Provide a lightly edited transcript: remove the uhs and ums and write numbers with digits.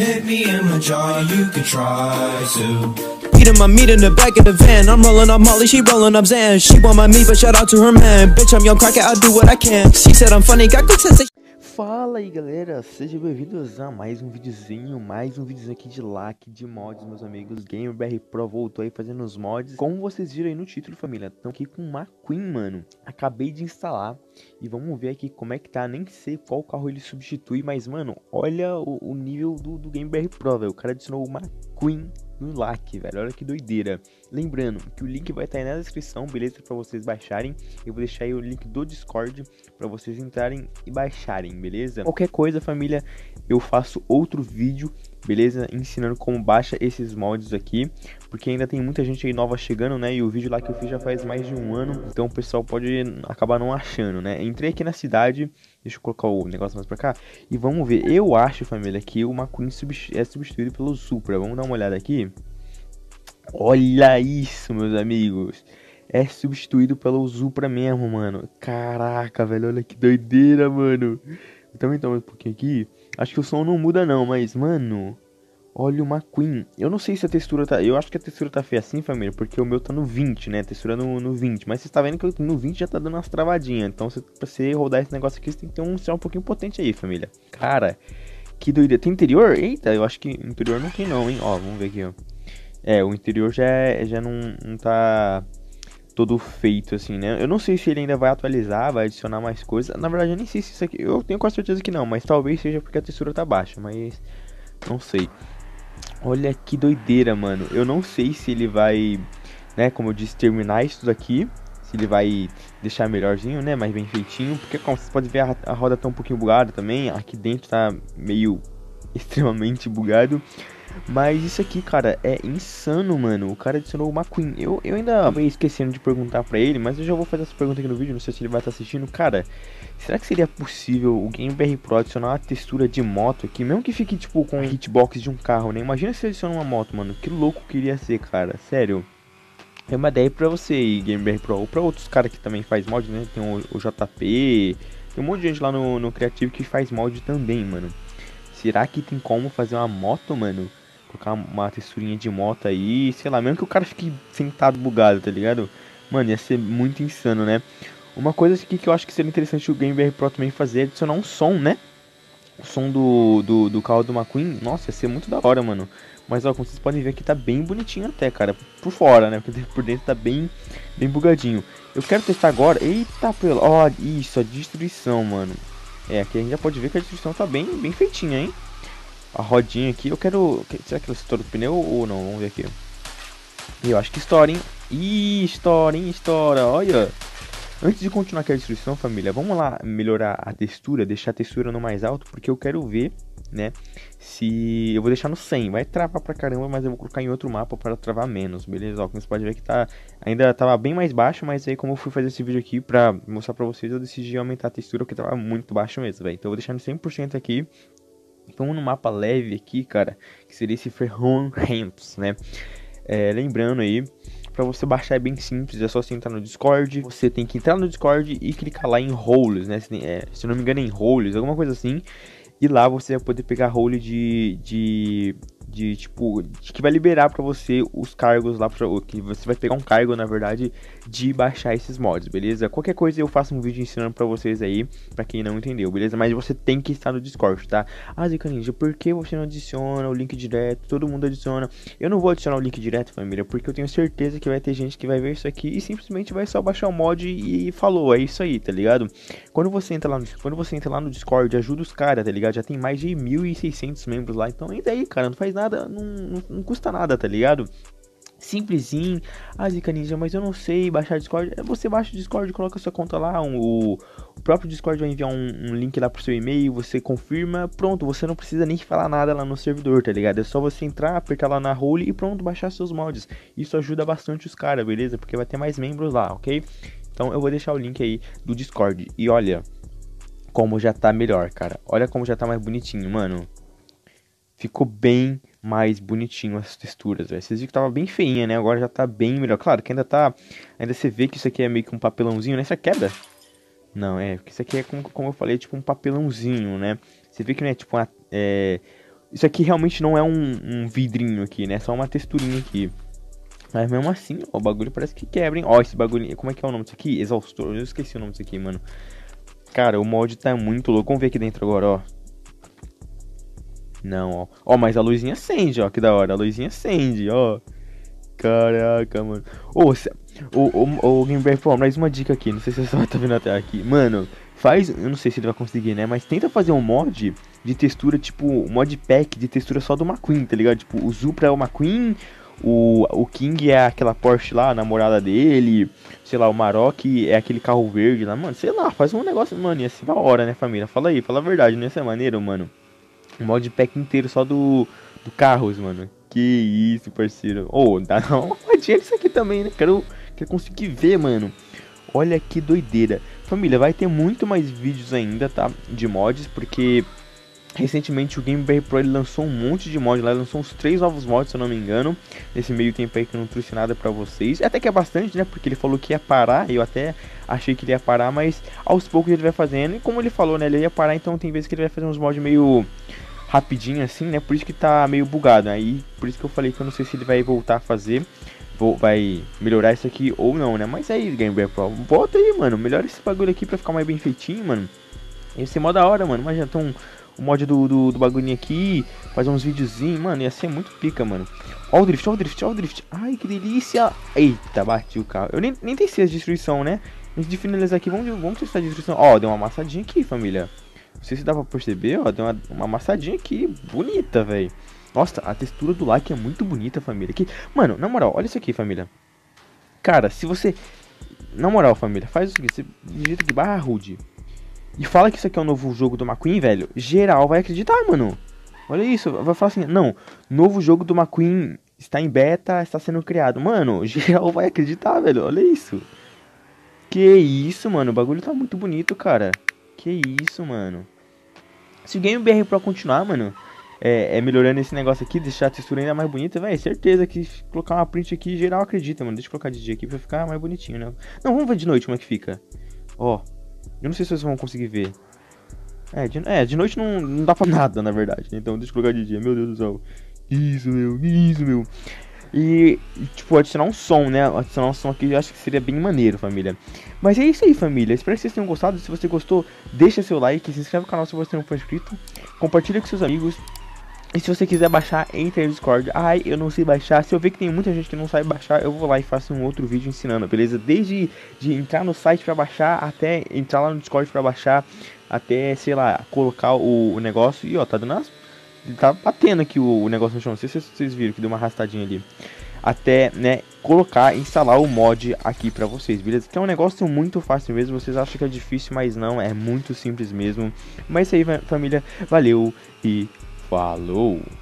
Hit me in my jaw, you could try to. Eating my meat in the back of the van. I'm rolling up Molly, she rolling up Zan. She want my meat, but shout out to her man. Bitch, I'm young cracker, I do what I can. She said I'm funny, got good sensation. Fala aí galera, sejam bem-vindos a mais um videozinho aqui de LAC, de mods, meus amigos. GamerBR Pro voltou aí fazendo os mods. Como vocês viram aí no título, família, estão aqui com uma Queen, mano. Acabei de instalar e vamos ver aqui como é que tá. Nem sei qual carro ele substitui, mas mano, olha o nível do GamerBR Pro, velho. O cara adicionou uma Queen no LAC, velho, olha que doideira. Lembrando que o link vai estar aí na descrição, beleza, pra vocês baixarem. Eu vou deixar aí o link do Discord pra vocês entrarem e baixarem, beleza? Qualquer coisa, família, eu faço outro vídeo, beleza, ensinando como baixa esses mods aqui, porque ainda tem muita gente aí nova chegando, né, e o vídeo lá que eu fiz já faz mais de um ano, então o pessoal pode acabar não achando, né. Entrei aqui na cidade, deixa eu colocar o negócio mais pra cá, e vamos ver. Eu acho, família, que o McQueen é substituído pelo Supra. Vamos dar uma olhada aqui. Olha isso, meus amigos. É substituído pelo Supra mesmo, mano. Caraca, velho, olha que doideira, mano. Eu também tô um pouquinho aqui. Acho que o som não muda não, mas, mano, olha o McQueen. Eu não sei se a textura tá... Eu acho que a textura tá feia assim, família, porque o meu tá no 20, né? A textura no 20. Mas você tá vendo que no 20 já tá dando umas travadinhas. Então, pra você rodar esse negócio aqui, você tem que ter um sinal um pouquinho potente aí, família. Cara, que doideira. Tem interior? Eita, eu acho que interior não tem não, hein? Ó, vamos ver aqui, ó. É, o interior já não tá todo feito assim, né? Eu não sei se ele ainda vai atualizar, vai adicionar mais coisas. Na verdade, eu nem sei se isso aqui... Eu tenho quase certeza que não, mas talvez seja porque a textura tá baixa, mas não sei. Olha que doideira, mano. Eu não sei se ele vai, né, como eu disse, terminar isso daqui. Se ele vai deixar melhorzinho, né, mais bem feitinho. Porque como vocês podem ver, a roda tá um pouquinho bugada também. Aqui dentro tá meio extremamente bugado. Mas isso aqui, cara, é insano, mano. O cara adicionou uma Queen. Eu ainda acabei esquecendo de perguntar pra ele, mas eu já vou fazer essa pergunta aqui no vídeo. Não sei se ele vai estar assistindo. Cara, será que seria possível o GamerBR Pro adicionar uma textura de moto aqui? Mesmo que fique, tipo, com a hitbox de um carro, né? Imagina se ele adiciona uma moto, mano. Que louco que iria ser, cara. Sério. É uma ideia pra você aí, GamerBR Pro. Ou pra outros caras que também faz mod, né? Tem o JP. Tem um monte de gente lá no Creativo que faz mod também, mano. Será que tem como fazer uma moto, mano? Colocar uma texturinha de moto aí, sei lá, mesmo que o cara fique sentado bugado, tá ligado? Mano, ia ser muito insano, né? Uma coisa aqui que eu acho que seria interessante o GamerBR Pro também fazer é adicionar um som, né? O som do carro do McQueen, nossa, ia ser muito da hora, mano. Mas ó, como vocês podem ver aqui, tá bem bonitinho até, cara. Por fora, né? Porque por dentro tá bem bugadinho. Eu quero testar agora. Eita, pelo... Ó, isso, a destruição, mano. É, aqui a gente já pode ver que a destruição tá bem feitinha, hein? A rodinha aqui, eu quero... Será que ela estoura o pneu ou não? Vamos ver aqui. Eu acho que estoura, hein? Ih, estoura, hein? Estoura, olha. Antes de continuar aqui a destruição, família, vamos lá melhorar a textura, deixar a textura no mais alto, porque eu quero ver, né, se... Eu vou deixar no 100, vai travar pra caramba, mas eu vou colocar em outro mapa para travar menos, beleza? Ó, como você pode ver que tá... Ainda tava bem mais baixo, mas aí como eu fui fazer esse vídeo aqui pra mostrar pra vocês, eu decidi aumentar a textura, porque tava muito baixo mesmo, velho. Então eu vou deixar no 100% aqui. Vamos no mapa leve aqui, cara, que seria esse Ferron Ramps, né? Lembrando aí, pra você baixar é bem simples, é só você entrar no Discord. Você tem que entrar no Discord e clicar lá em roles, né? Se não me engano é em roles, alguma coisa assim. E lá você vai poder pegar role que vai liberar pra você os cargos lá, que você vai pegar um cargo, na verdade, de baixar esses mods, beleza? Qualquer coisa eu faço um vídeo ensinando pra vocês aí, pra quem não entendeu, beleza? Mas você tem que estar no Discord, tá? Ah, Zica Ninja, por que você não adiciona o link direto? Todo mundo adiciona. Eu não vou adicionar o link direto, família, porque eu tenho certeza que vai ter gente que vai ver isso aqui e simplesmente vai só baixar o mod e falou, é isso aí, tá ligado? Quando você entra lá no Discord, ajuda os caras, tá ligado? Já tem mais de 1.600 membros lá, então entra aí, cara, não faz nada, não custa nada, tá ligado? Simplesinho. Ah, Zica Ninja, mas eu não sei baixar Discord. Você baixa o Discord, coloca sua conta lá, o próprio Discord vai enviar um link lá pro seu e-mail, você confirma, pronto, você não precisa nem falar nada lá no servidor, tá ligado? É só você entrar, apertar lá na role e pronto, baixar seus mods. Isso ajuda bastante os caras, beleza? Porque vai ter mais membros lá, ok? Então eu vou deixar o link aí do Discord. E olha como já tá melhor, cara. Olha como já tá mais bonitinho, mano. Ficou bem mais bonitinho as texturas, velho. Vocês viram que tava bem feinha, né? Agora já tá bem melhor. Claro que ainda tá... Ainda você vê que isso aqui é meio que um papelãozinho, né? Isso aqui quebra? Não, porque isso aqui é como eu falei, tipo um papelãozinho, né? Você vê que não é tipo uma... Isso aqui realmente não é um vidrinho aqui, né? É só uma texturinha aqui. Mas mesmo assim, ó, o bagulho parece que quebra, hein? Ó, esse bagulho, como é que é o nome disso aqui? Exaustor, eu esqueci o nome disso aqui, mano. Cara, o mod tá muito louco. Vamos ver aqui dentro agora, ó. Não, ó. Ó, mas a luzinha acende, ó, que da hora. A luzinha acende, ó. Caraca, mano. Ô, Gameplay Pro, mais uma dica aqui. Não sei se você tá vendo até aqui. Mano, faz... Eu não sei se ele vai conseguir, né? Mas tenta fazer um mod de textura, tipo... Um mod pack de textura só do McQueen, tá ligado? Tipo, o Supra é o McQueen... O King é aquela Porsche lá, a namorada dele. Sei lá, o Maroc é aquele carro verde lá. Mano, sei lá, faz um negócio, mano. Ia ser da hora, né, família? Fala aí, fala a verdade, não ia ser maneiro, mano. Um mod pack inteiro só do carros, mano. Que isso, parceiro. Ô, dá uma olhadinha nisso aqui também, né? Quero conseguir ver, mano. Olha que doideira. Família, vai ter muito mais vídeos ainda, tá? De mods, porque... Recentemente o Gameplay Pro ele lançou um monte de mods lá, lançou uns 3 novos mods, se eu não me engano. Nesse meio tempo aí que eu não trouxe nada pra vocês. Até que é bastante, né, porque ele falou que ia parar. Eu até achei que ele ia parar, mas aos poucos ele vai fazendo. E como ele falou, né, ele ia parar, então tem vezes que ele vai fazer uns mods meio rapidinho assim, né. Por isso que tá meio bugado, aí por isso que eu falei que eu não sei se ele vai voltar a fazer, vai melhorar isso aqui ou não, né. Mas aí, Gameplay Pro, volta aí, mano, melhora esse bagulho aqui pra ficar mais bem feitinho, mano. Ia ser mó da hora, mano. Imagina, então... O mod do bagulhinho aqui, fazer uns videozinhos, mano, ia ser muito pica, mano. Ó o drift, ó o drift, ó o drift. Ai, que delícia. Eita, bati o carro. Eu nem testei a destruição, né? Antes de finalizar aqui, vamos testar a destruição. Ó, deu uma amassadinha aqui, família. Não sei se dá pra perceber, ó, deu uma amassadinha aqui, bonita, velho. Nossa, a textura do like é muito bonita, família. Aqui, mano, na moral, olha isso aqui, família. Cara, se você... Na moral, família, faz o seguinte, você digita aqui, /rude. E fala que isso aqui é um novo jogo do McQueen, velho. Geral vai acreditar, mano. Olha isso, vai falar assim, não, novo jogo do McQueen está em beta, está sendo criado. Mano, geral vai acreditar, velho, olha isso. Que isso, mano, o bagulho tá muito bonito, cara. Que isso, mano. Se o Game BR Pro continuar, mano, melhorando esse negócio aqui, deixar a textura ainda mais bonita, velho, certeza que se colocar uma print aqui, geral acredita, mano. Deixa eu colocar de dia aqui pra ficar mais bonitinho, né. Não, vamos ver de noite como é que fica. Ó. Eu não sei se vocês vão conseguir ver. De noite não dá pra nada, na verdade. Então deixa eu colocar de dia. Meu Deus do céu. Isso, meu. E tipo, adicionar um som, né? Adicionar um som aqui eu acho que seria bem maneiro, família. Mas é isso aí, família. Espero que vocês tenham gostado. Se você gostou, deixa seu like. Se inscreve no canal se você não for inscrito. Compartilha com seus amigos. E se você quiser baixar, entre no Discord. Ai, eu não sei baixar. Se eu ver que tem muita gente que não sabe baixar, eu vou lá e faço um outro vídeo ensinando, beleza? Desde de entrar no site pra baixar, até entrar lá no Discord pra baixar, até, sei lá, colocar o negócio. E ó, tá dando tá batendo aqui o negócio no chão. Não sei se vocês viram que deu uma arrastadinha ali. Até, né, colocar, instalar o mod aqui pra vocês, beleza? Que é um negócio muito fácil mesmo. Vocês acham que é difícil, mas não, é muito simples mesmo. Mas é isso aí, família. Valeu e... Falou!